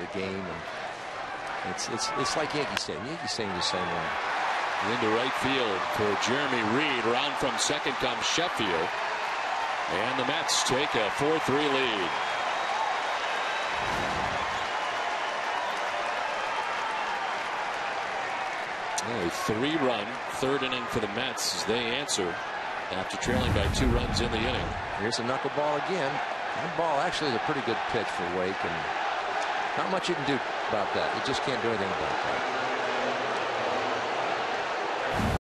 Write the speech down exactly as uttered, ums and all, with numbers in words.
the game. And it's it's it's like Yankee Stadium. Yankee Stadium the same way. Into right field for Jeremy Reed. Around from second comes Sheffield. And the Mets take a four three lead. A three-run third inning for the Mets as they answer after trailing by two runs in the inning. Here's a knuckleball again. That ball actually is a pretty good pitch for Wake, and not much you can do about that. You just can't do anything about that.